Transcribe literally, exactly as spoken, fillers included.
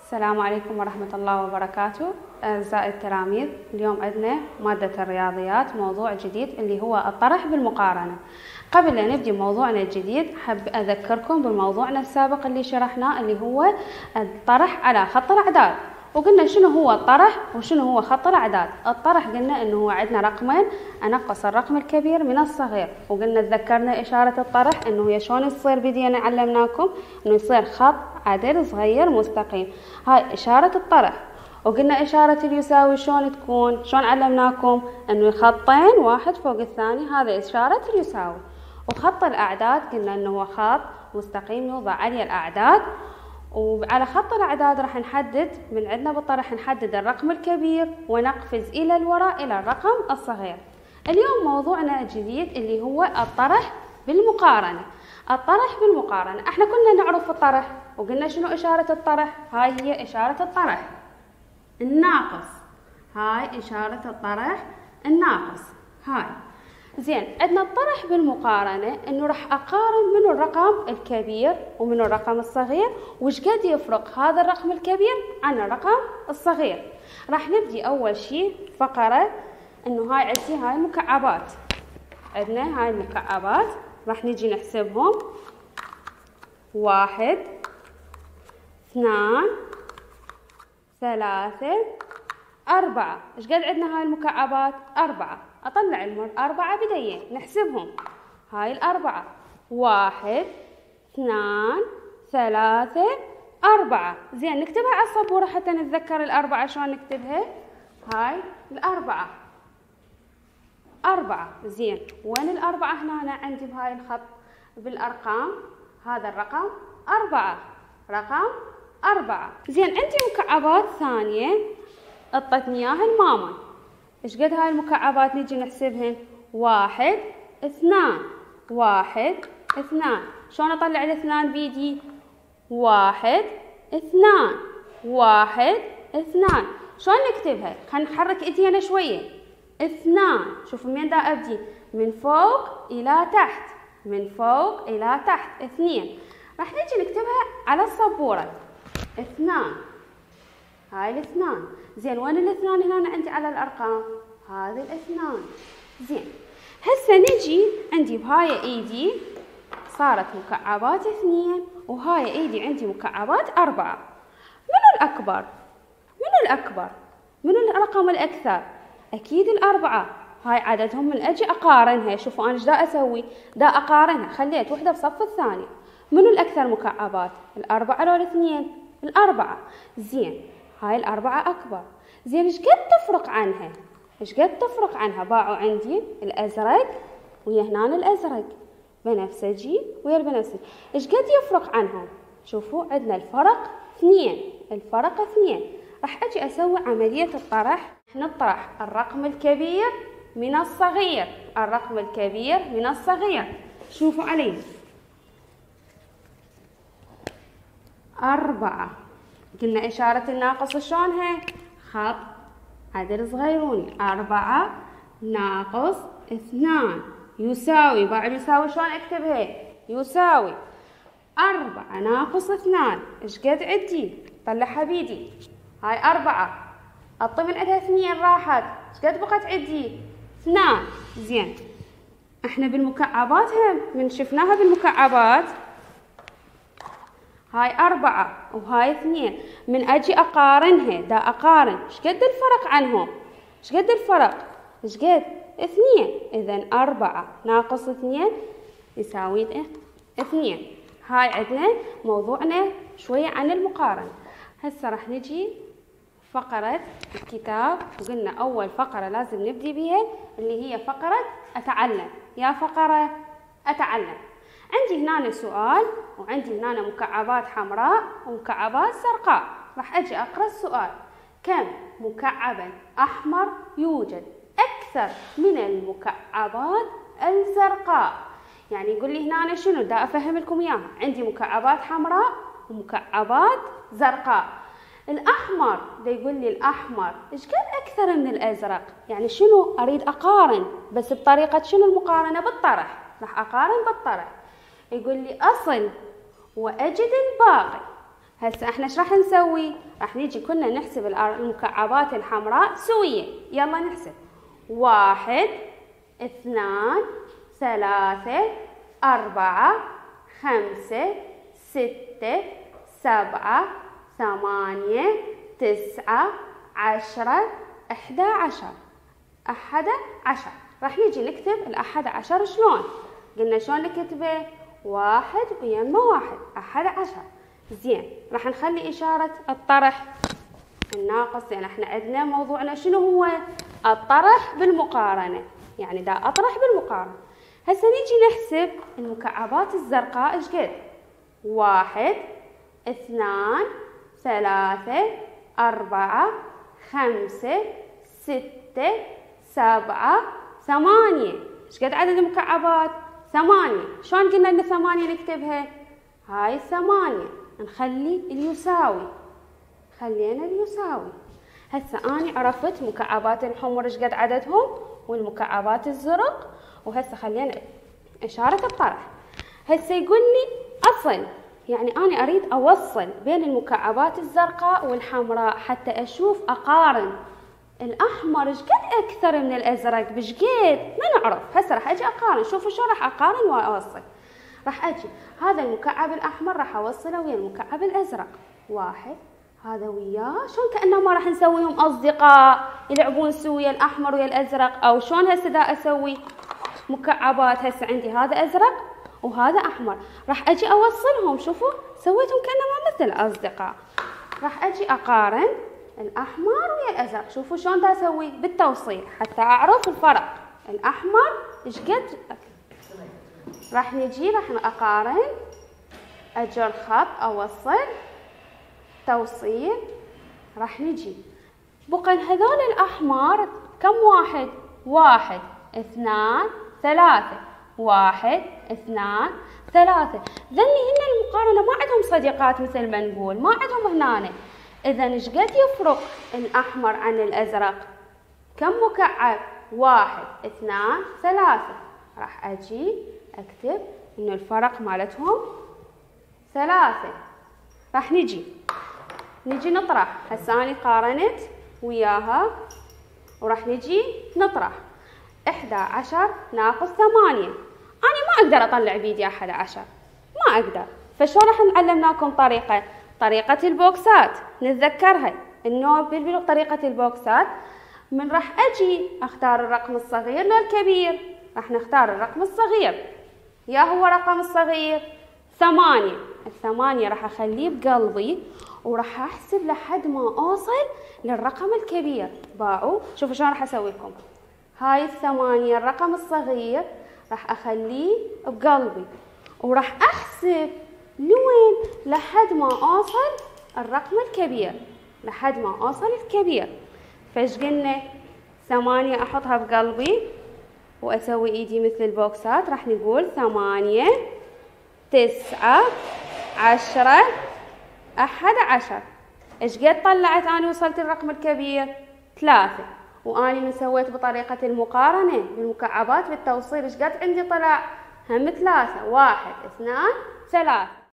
السلام عليكم ورحمة الله وبركاته. أعزائي التلاميذ، اليوم عندنا مادة الرياضيات، موضوع جديد اللي هو الطرح بالمقارنة. قبل أن نبدأ موضوعنا الجديد حب أذكركم بموضوعنا السابق اللي شرحناه اللي هو الطرح على خط الأعداد، وقلنا شنو هو الطرح وشنو هو خط الأعداد. الطرح قلنا إنه هو عندنا رقمين، أنقص الرقم الكبير من الصغير، وقلنا تذكرنا إشارة الطرح إنه هي شلون تصير، بدينا علمناكم إنه يصير خط عدل صغير مستقيم، هاي إشارة الطرح. وقلنا إشارة اليساوي شلون تكون، شلون علمناكم إنه الخطين واحد فوق الثاني، هذا إشارة اليساوي. وخط الأعداد قلنا إنه هو خط مستقيم يوضع عليه الأعداد، وعلى خط الأعداد راح نحدد من عندنا بالطرح نحدد الرقم الكبير ونقفز إلى الوراء إلى الرقم الصغير. اليوم موضوعنا الجديد اللي هو الطرح بالمقارنة. الطرح بالمقارنة، احنا كنا نعرف الطرح وقلنا شنو إشارة الطرح، هاي هي إشارة الطرح الناقص، هاي إشارة الطرح الناقص هاي. زين، عندنا الطرح بالمقارنة انه راح اقارن من الرقم الكبير ومن الرقم الصغير وش قد يفرق هذا الرقم الكبير عن الرقم الصغير. راح نبدي اول شيء فقرة انه هاي عندي هاي مكعبات، عندنا هاي المكعبات راح نجي نحسبهم، واحد اثنان ثلاثة أربعة. إيش قد عندنا هاي المكعبات؟ أربعة. أطلع المر أربعة بديين نحسبهم، هاي الأربعة، واحد اثنان ثلاثة أربعة. زين، نكتبها على السبورة حتى نتذكر الأربعة شلون نكتبها. هاي الأربعة، أربعة. زين، وين الأربعة هنا؟ أنا عندي بهاي الخط بالأرقام، هذا الرقم أربعة، رقم أربعة. زين، عندي مكعبات ثانية اعطتني اياها الماما. ايش قد هاي المكعبات نجي نحسبهن؟ واحد اثنان، واحد اثنان. شلون اطلع الاثنان بيدي؟ واحد اثنان، واحد اثنان. شلون نكتبها؟ خلينا نحرك ايدينا شوية. اثنان، شوفوا من دا ابدي، من فوق الى تحت، من فوق الى تحت، اثنين. راح نجي نكتبها على السبورة، اثنان، هاي الاثنان. زين، وين الاثنان هنا عندي على الارقام؟ هذه الاثنان. زين، هسه نجي عندي بهاي ايدي صارت مكعبات اثنين، وهاي ايدي عندي مكعبات اربعة. منو الاكبر؟ منو الاكبر؟ منو الرقم الاكثر؟ اكيد الاربعة. هاي عددهم من اجي اقارنها. شوفوا انا ايش دا اسوي؟ دا اقارنها، خليت وحده بصف الثاني. منو الاكثر مكعبات؟ الاربعة لو الاثنين؟ الاربعة. زين، هاي الأربعة أكبر. زين، إيش قد تفرق عنها؟ إيش قد تفرق عنها؟ باعوا عندي الأزرق ويا هنا الأزرق، بنفسجي ويا البنفسجي، إيش قد يفرق عنهم؟ شوفوا عندنا الفرق اثنين، الفرق اثنين. راح أجي أسوي عملية الطرح، نطرح الرقم الكبير من الصغير، الرقم الكبير من الصغير. شوفوا علي، أربعة. قلنا إشارة الناقص شلون هي؟ خط عدل صغيروني، أربعة ناقص اثنان يساوي، بعد يساوي شلون أكتبها؟ يساوي أربعة ناقص اثنان. إيش قد عندي؟ طلعها بيدي، هاي أربعة، أطي من عندها اثنين راحت، إيش قد بقت عندي؟ اثنان. زين، إحنا بالمكعبات هم من شفناها بالمكعبات، هاي أربعة وهاي اثنين، من أجي أقارنها، دا أقارن إيش قد الفرق عنهم؟ إيش قد الفرق؟ إيش قد؟ اثنين. إذن أربعة ناقص اثنين يساوي اثنين. هاي عندنا موضوعنا شوية عن المقارنة. هسه راح نجي فقرة الكتاب، وقلنا أول فقرة لازم نبدي بها اللي هي فقرة أتعلم. يا فقرة أتعلم، عندي هنا سؤال وعندي هنا مكعبات حمراء ومكعبات زرقاء. راح اجي اقرا السؤال: كم مكعبا احمر يوجد اكثر من المكعبات الزرقاء؟ يعني يقول لي هنا شنو؟ دا افهم لكم اياها. عندي مكعبات حمراء ومكعبات زرقاء. الاحمر دا يقول لي الاحمر ايش قد اكثر من الازرق؟ يعني شنو اريد اقارن، بس بطريقه شنو المقارنه؟ بالطرح. راح اقارن بالطرح. يقول لي أصل وأجد الباقي. هسه احنا ايش راح نسوي؟ راح نيجي كنا نحسب المكعبات الحمراء سوية. يلا نحسب. واحد، اثنان، ثلاثة، أربعة، خمسة، ستة، سبعة، ثمانية، تسعة، عشرة، إحدى عشر. أحد عشر. راح نيجي نكتب الأحد عشر شلون؟ قلنا شلون نكتبه؟ واحد ويما واحد، أحد عشر. زين، راح نخلي إشارة الطرح الناقص، لأن احنا عندنا موضوعنا شنو هو؟ الطرح بالمقارنة، يعني دا أطرح بالمقارنة. هسه نيجي نحسب المكعبات الزرقاء ايش قد؟ واحد، اثنان، ثلاثة، أربعة، خمسة، ستة، سبعة، ثمانية. ايش قد عدد المكعبات؟ ثمانية. شلون قلنا ان ثمانية نكتبها؟ هاي ثمانية، نخلي اليساوي، خلينا اليساوي. هسه أنا عرفت مكعبات الحمر ايش قد عددهم والمكعبات الزرق، وهسه خلينا إشارة الطرح. هسه يقول لي أصل، يعني أنا أريد أوصل بين المكعبات الزرقاء والحمراء حتى أشوف أقارن الأحمر ايش قد أكثر من الأزرق بش قد ما نعرف. هسه راح أجي أقارن. شوفوا شو راح أقارن وأوصل. راح أجي هذا المكعب الأحمر راح أوصله ويا المكعب الأزرق. واحد، هذا وياه شلون كأنه ما راح نسويهم أصدقاء يلعبون سويا الأحمر ويا الأزرق، أو شلون هسه دا أسوي مكعبات. هسه عندي هذا أزرق وهذا أحمر، راح أجي أوصلهم. شوفوا سويتهم كأنما مثل أصدقاء. راح أجي أقارن الأحمر ويا الأزرق. شوفوا شلون دا أسوي بالتوصيل حتى أعرف الفرق. الأحمر إيش قد. راح نجي راح أقارن، أجر خط أوصل توصيل. راح نجي بقى هذول الأحمر كم واحد؟ واحد، اثنان، ثلاثة. واحد، اثنان، ثلاثة. ذني هن المقارنة ما عندهم صديقات مثل ما نقول، ما عندهم هنا. إذا ايش قد يفرق الأحمر عن الأزرق؟ كم مكعب؟ واحد، اثنان، ثلاثة. راح أجي أكتب إنه الفرق مالتهم ثلاثة. راح نجي نجي نطرح. هسه أنا قارنت وياها وراح نجي نطرح. إحدى عشر ناقص ثمانية. أنا ما أقدر أطلع بيدي أحد عشر، ما أقدر. فشو راح نعلمناكم طريقة؟ طريقة البوكسات نتذكرها. إنه بطريقة البوكسات من راح أجي أختار الرقم الصغير للكبير. راح نختار الرقم الصغير. يا هو رقم الصغير ثمانية. الثمانية راح أخليه بقلبي وراح أحسب لحد ما أوصل للرقم الكبير. باعوا شوفوا شلون راح أسوي لكم. هاي الثمانية الرقم الصغير راح أخليه بقلبي وراح أحسب لوين لحد ما أوصل الرقم الكبير، لحد ما أوصل الكبير. فايش قلنا؟ ثمانية أحطها بقلبي وأسوي إيدي مثل البوكسات. راح نقول ثمانية، تسعة، عشرة، أحد عشر. إيش قد طلعت أنا وصلت الرقم الكبير؟ ثلاثة. وأنا من سويت بطريقة المقارنة بالمكعبات بالتوصيل إيش قد عندي طلع؟ هم ثلاثة. واحد، اثنان، ثلاثة.